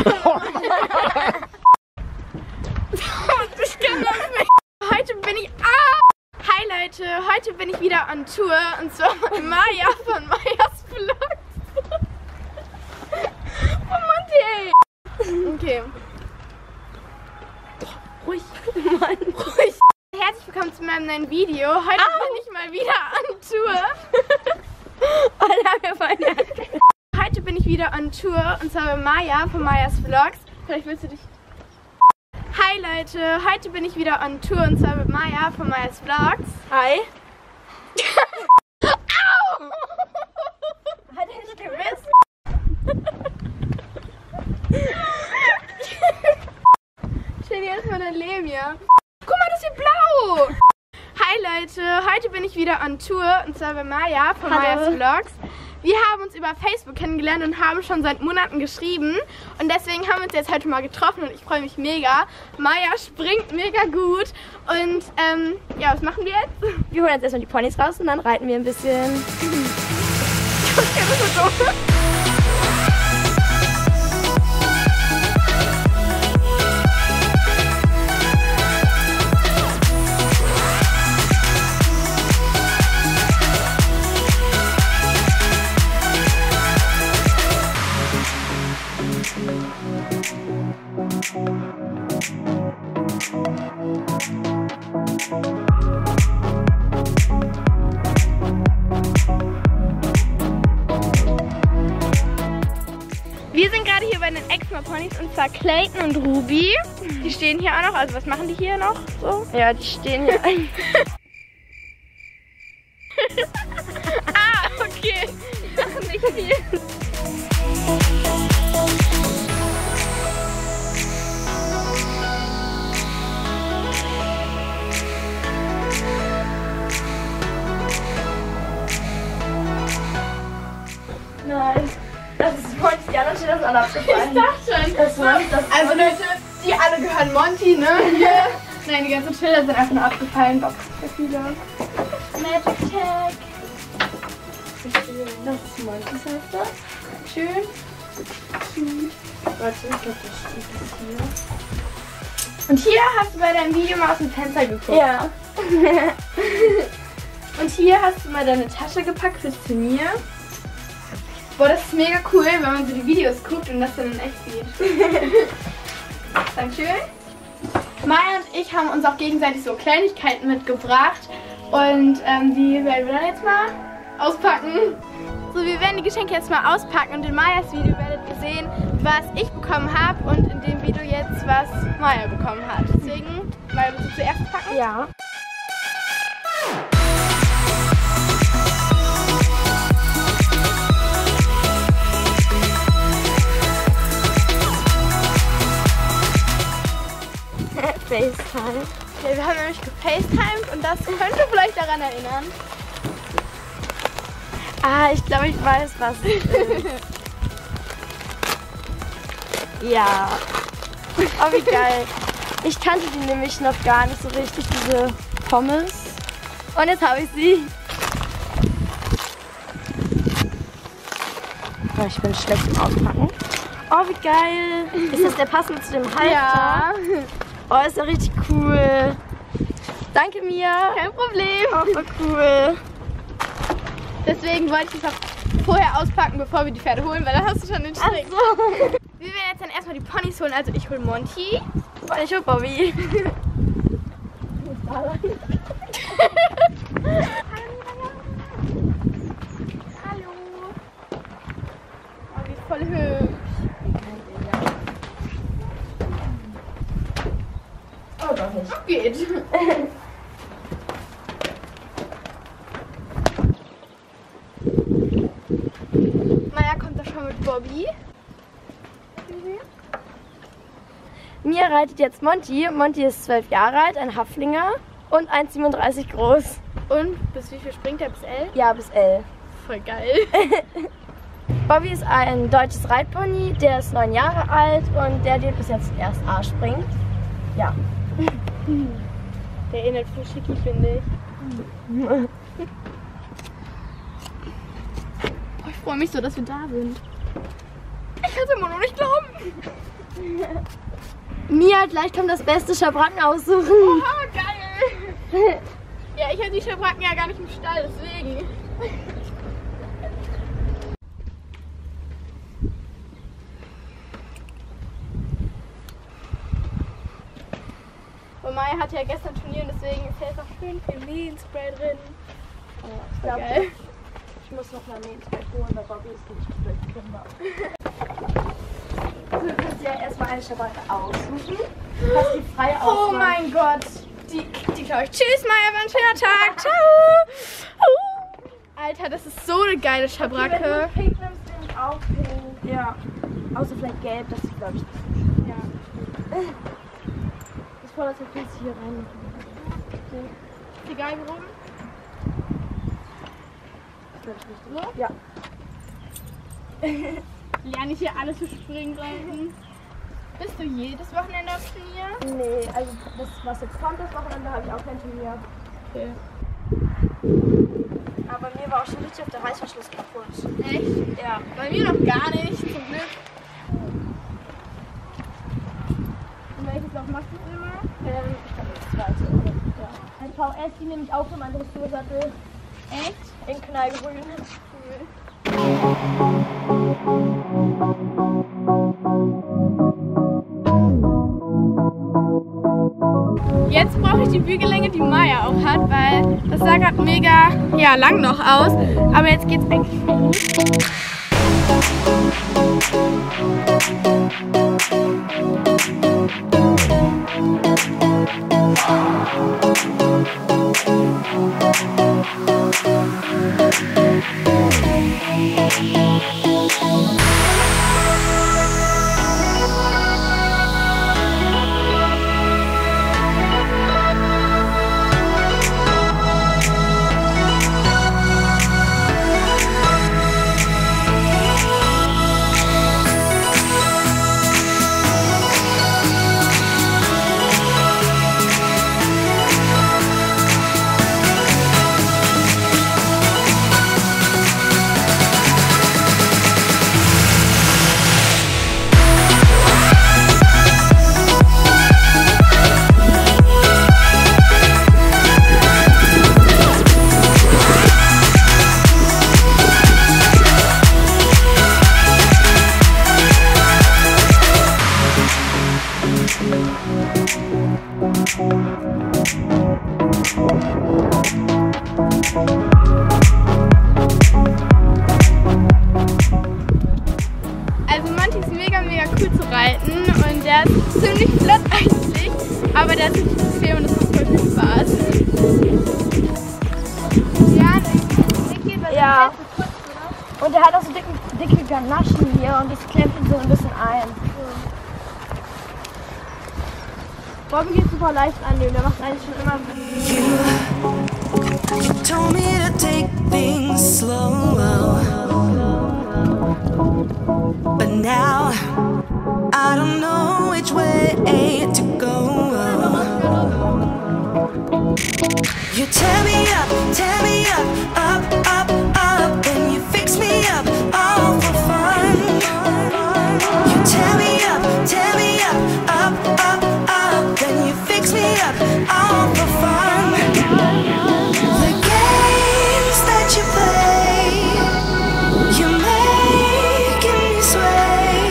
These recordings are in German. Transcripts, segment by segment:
Ich kann das nicht. Heute bin ich... Hi Leute, heute bin ich wieder on Tour und zwar bei Maya von Mayas Vlogs. Oh Monty, ey. Okay. Ruhig. Mann. Ruhig. Herzlich willkommen zu meinem neuen Video. Heute bin ich mal wieder on Tour. Heute bin ich wieder on Tour und zwar bei Maya von Mayas Vlogs. Vielleicht willst du dich... Hi Leute, heute bin ich wieder on Tour und zwar mit Maya von Mayas Vlogs. Hi. Au! Hat er nicht gewissen? Stell dir erstmal dein Leben hier. Guck mal, das ist hier blau. Hi Leute, heute bin ich wieder on Tour und zwar bei Maya von Mayas Vlogs. Wir haben uns über Facebook kennengelernt und haben schon seit Monaten geschrieben und deswegen haben wir uns jetzt heute mal getroffen und ich freue mich mega. Maya springt mega gut und ja, was machen wir jetzt? Wir holen jetzt erstmal die Ponys raus und dann reiten wir ein bisschen. Okay, das ist so. Wir sind gerade hier bei den Exma-Ponys und zwar Clayton und Ruby. Die stehen hier auch noch. Also was machen die hier noch so? Ja, die stehen hier. Okay. Die machen nicht viel. Nein. Das ist Monty, die anderen stehen das alle abgefallen. Ich dachte schon. Das war nicht das. Also Leute, die alle gehören Monty, ne? Hier. Nein, die ganzen Schilder sind einfach nur abgefallen. Boxprofile. Magic Tag. Das ist Montys Hälfte. Schön. Warte, ich glaube, das steht das hier. Und hier hast du bei deinem Video mal aus dem Fenster geguckt. Ja. Und hier hast du mal deine Tasche gepackt fürs Turnier. Boah, das ist mega cool, wenn man so die Videos guckt und das dann in echt sieht. Dankeschön. Maya und ich haben uns auch gegenseitig so Kleinigkeiten mitgebracht und die werden wir dann jetzt mal auspacken. So, wir werden die Geschenke jetzt mal auspacken und in Mayas Video werdet ihr sehen, was ich bekommen habe und in dem Video jetzt, was Maya bekommen hat. Deswegen, Maya, willst du zuerst packen? Ja. FaceTime. Ja, wir haben nämlich gefacetimed und das könnte vielleicht daran erinnern. Ich glaube, ich weiß, was es ist. Ja. Oh, wie geil. Ich kannte die nämlich noch gar nicht so richtig, diese Pommes. Und jetzt habe ich sie. Oh, ich bin schlecht im Auspacken. Oh, wie geil. Ist das der passende zu dem Halfter? Ja. Oh, ist ja richtig cool. Danke, Mia. Kein Problem. Oh, voll cool. Deswegen wollte ich es auch vorher auspacken, bevor wir die Pferde holen, weil dann hast du schon den Strick. So. Wir werden jetzt dann erstmal die Ponys holen. Also ich hole Monty. Und ich hol Bobby. Hallo. Oh, die ist voll hübsch. Oh, doch nicht. Geht. Maya kommt da schon mit Bobby. Mia reitet jetzt Monty. Monty ist 12 Jahre alt, ein Haflinger und 1,37 groß. Und bis wie viel springt er? Bis 11? Ja, bis L. Voll geil. Bobby ist ein deutsches Reitpony, der ist 9 Jahre alt und der bis jetzt erst A springt. Ja. Der erinnert voll schicki, finde ich. Oh, ich freue mich so, dass wir da sind. Ich kann es immer noch nicht glauben. Mia, gleich kommt das beste Schabracken aussuchen. Oha, geil! Ja, ich habe die Schabracken ja gar nicht im Stall, deswegen. Und Maya hatte ja gestern Turnier und deswegen ist jetzt auch schön viel Mehlspray drin. Ich glaube, Geil. ich muss noch mal Mehlspray holen, weil Bobby ist nicht durch Kinder. Du kannst ja erstmal eine Schabracke aussuchen. Du kannst die frei aussuchen. Oh mein Gott! Die glaube ich. Tschüss, Maya, war ein schöner Tag. Ciao! Alter, das ist so eine geile Schabracke. Wenn du pink nimmst, nehme ich auch pink. Ja. Außer vielleicht gelb, das ist glaube ich nicht so schön. Ja. Das vorderste Pilz hier rein. Okay. Ist egal, warum? Das glaube ich richtig. So? Ja. Lerne ich hier alles zu springen rein. Bist du jedes Wochenende auf Turnier? Nee, also das, was jetzt kommt, das Wochenende habe ich auch kein Turnier. Okay. Aber mir war auch schon richtig auf der Reißverschluss kaputt. Echt? Ja. Bei mir noch gar nicht, zum Glück. Und welches Loch machst du immer? Ich glaube das zweite. Ja. Ein VS, die nehme ich auch für meinen Dressursattel. Echt? In Knallgrün. Cool. Jetzt brauche ich die Bügellänge, die Maya auch hat, weil das sah gerade mega lang noch aus. Aber jetzt geht's eigentlich gut. Also Monty ist mega cool zu reiten und der ist ziemlich flott eigentlich, aber der ist richtig bequem und das macht voll viel Spaß. Ja. Und er hat auch so dicke Ganaschen hier und das klemmt ihn so ein bisschen ein. Bobby geht super leicht annehmen, der macht eigentlich schon immer. You told me to take things slow, but now I don't know which way to go. You tear me up, up, then you fix me up, all for fun. You tear me up, up, then you fix me up, all for fun. The games that you play, you're making me sway.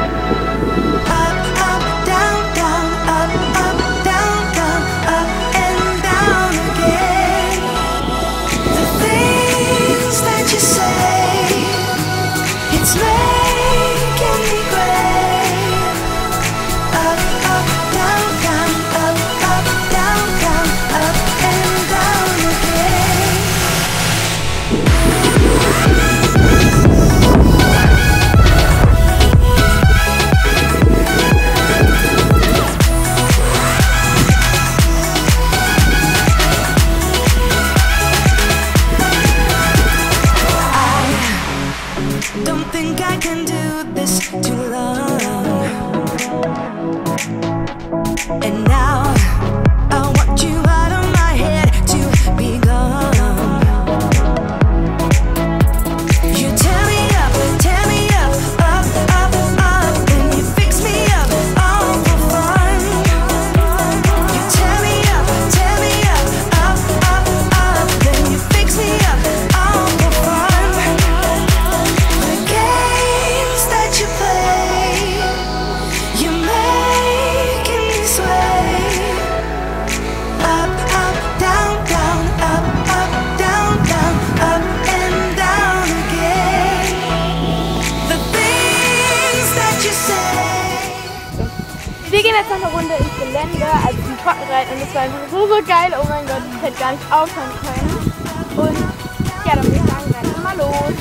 Up, down, up, down, up and down again. The things that you say, it's making me gray. Up, down, up, down, up and down again. Don't think I can do this too long. And now I want you out of my head to be gone. You tear me up, up, then you fix gehen jetzt noch eine Runde ins Gelände, also zum Trockenreiten. Und das war einfach so geil. Oh mein Gott, ich hätte gar nicht aufhören können. Und ja, dann würde ich sagen, reiten wir mal los.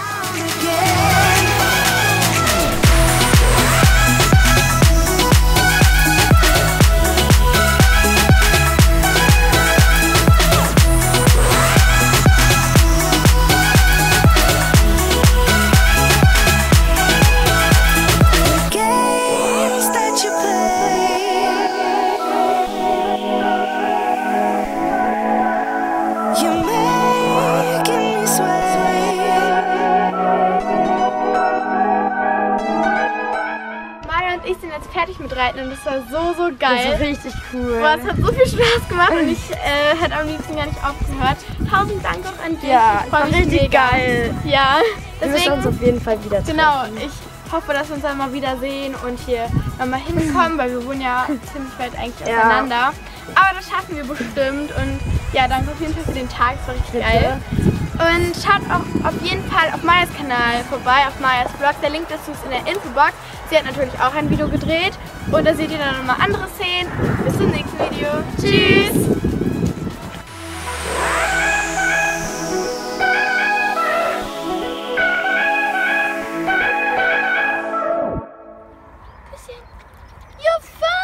Ich bin jetzt fertig mit Reiten und das war so geil. Das war richtig cool. Boah, es hat so viel Spaß gemacht und ich hätte am liebsten gar nicht aufgehört. 1000 Dank auch an dich. Ja, ich freue mich richtig mega. geil. Ja, Wir müssen uns auf jeden Fall wieder treffen. genau, ich hoffe, dass wir uns dann mal wiedersehen und hier nochmal hinkommen, weil wir wohnen ja ziemlich weit eigentlich auseinander. Aber das schaffen wir bestimmt und ja, danke auf jeden Fall für den Tag, es war richtig geil. Und schaut auch auf jeden Fall auf Majas Kanal vorbei, auf Majas Vlog. Der Link dazu ist in der Infobox. Sie hat natürlich auch ein Video gedreht und da seht ihr dann nochmal andere Szenen. Bis zum nächsten Video. Tschüss! You're fine!